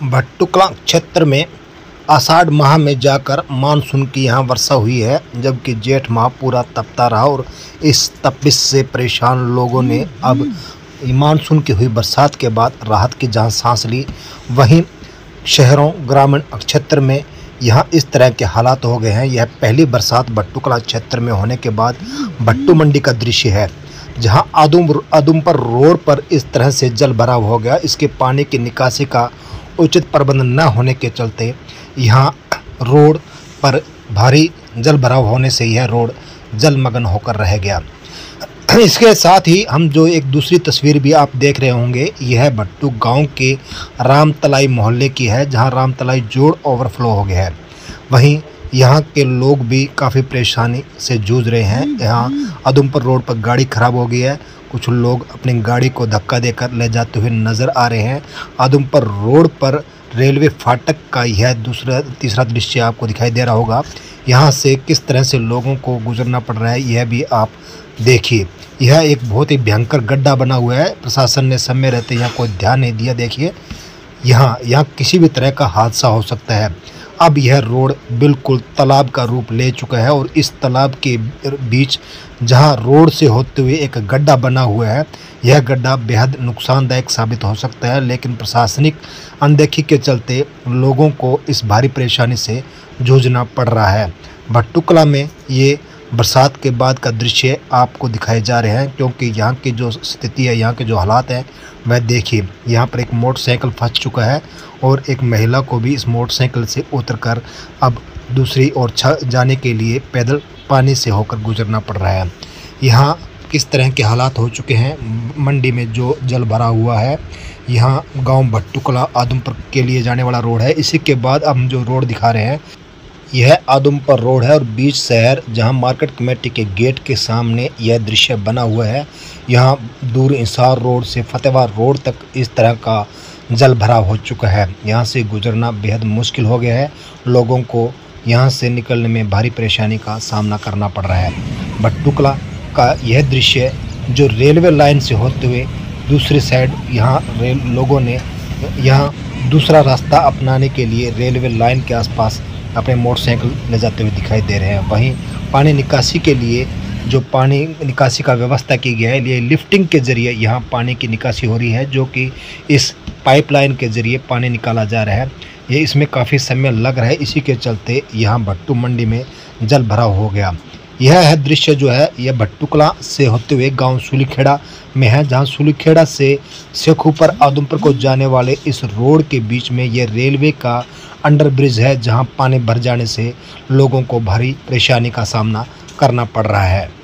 भट्टुकला क्षेत्र में आषाढ़ माह में जाकर मानसून की यहाँ वर्षा हुई है, जबकि जेठ माह पूरा तपता रहा और इस तपिश से परेशान लोगों ने अब मानसून की हुई बरसात के बाद राहत की जहाँ सांस ली, वहीं शहरों ग्रामीण क्षेत्र में यहाँ इस तरह के हालात हो गए हैं। यह पहली बरसात भट्टुकला क्षेत्र में होने के बाद भट्टू मंडी का दृश्य है, जहाँ आदमपुर रोड पर इस तरह से जल भराव हो गया। इसके पानी की निकासी का उचित प्रबंध न होने के चलते यहाँ रोड पर भारी जल भराव होने से यह रोड जलमग्न होकर रह गया। इसके साथ ही हम जो एक दूसरी तस्वीर भी आप देख रहे होंगे, यह भट्टू गांव के रामतलाई मोहल्ले की है, जहां रामतलाई जोड़ ओवरफ्लो हो गया है। वहीं यहां के लोग भी काफ़ी परेशानी से जूझ रहे हैं। यहां आदमपुर रोड पर गाड़ी खराब हो गई है, कुछ लोग अपनी गाड़ी को धक्का देकर ले जाते हुए नज़र आ रहे हैं। आदमपुर रोड पर रेलवे फाटक का यह तीसरा दृश्य आपको दिखाई दे रहा होगा। यहाँ से किस तरह से लोगों को गुजरना पड़ रहा है, यह भी आप देखिए। यह एक बहुत ही भयंकर गड्ढा बना हुआ है। प्रशासन ने समय रहते यहाँ कोई ध्यान नहीं दिया। देखिए यहाँ किसी भी तरह का हादसा हो सकता है। अब यह रोड बिल्कुल तालाब का रूप ले चुका है और इस तालाब के बीच जहां रोड से होते हुए एक गड्ढा बना हुआ है, यह गड्ढा बेहद नुकसानदायक साबित हो सकता है। लेकिन प्रशासनिक अनदेखी के चलते लोगों को इस भारी परेशानी से जूझना पड़ रहा है। भट्टुकला में ये बरसात के बाद का दृश्य आपको दिखाए जा रहे हैं, क्योंकि यहाँ की जो स्थिति है, यहाँ के जो हालात हैं वह देखिए। यहाँ पर एक मोटरसाइकिल फंस चुका है और एक महिला को भी इस मोटरसाइकिल से उतरकर अब दूसरी ओर जाने के लिए पैदल पानी से होकर गुजरना पड़ रहा है। यहाँ किस तरह के हालात हो चुके हैं, मंडी में जो जल भरा हुआ है। यहाँ गांव भट्टुकला आदमपुर के लिए जाने वाला रोड है। इसी के बाद अब हम जो रोड दिखा रहे हैं, यह आदमपुर रोड है और बीच शहर, जहां मार्केट कमेटी के गेट के सामने यह दृश्य बना हुआ है। यहां दूर इंसार रोड से फतेहबाद रोड तक इस तरह का जल भराव हो चुका है। यहां से गुजरना बेहद मुश्किल हो गया है। लोगों को यहां से निकलने में भारी परेशानी का सामना करना पड़ रहा है। भट्टुकला का यह दृश्य जो रेलवे लाइन से होते हुए दूसरी साइड लोगों ने यहाँ दूसरा रास्ता अपनाने के लिए रेलवे लाइन के आसपास अपने मोटरसाइकिल ले जाते हुए दिखाई दे रहे हैं। वहीं पानी निकासी के लिए जो पानी निकासी का व्यवस्था की गया है, ये लिफ्टिंग के ज़रिए यहाँ पानी की निकासी हो रही है, जो कि इस पाइपलाइन के ज़रिए पानी निकाला जा रहा है। ये इसमें काफ़ी समय लग रहा है, इसी के चलते यहाँ भट्टू मंडी में जल भराव हो गया। यह है दृश्य जो है, यह भट्टुकला से होते हुए गांव सुलीखेड़ा में है, जहां सुलीखेड़ा से शेखुपर आदमपुर को जाने वाले इस रोड के बीच में यह रेलवे का अंडर ब्रिज है, जहां पानी भर जाने से लोगों को भारी परेशानी का सामना करना पड़ रहा है।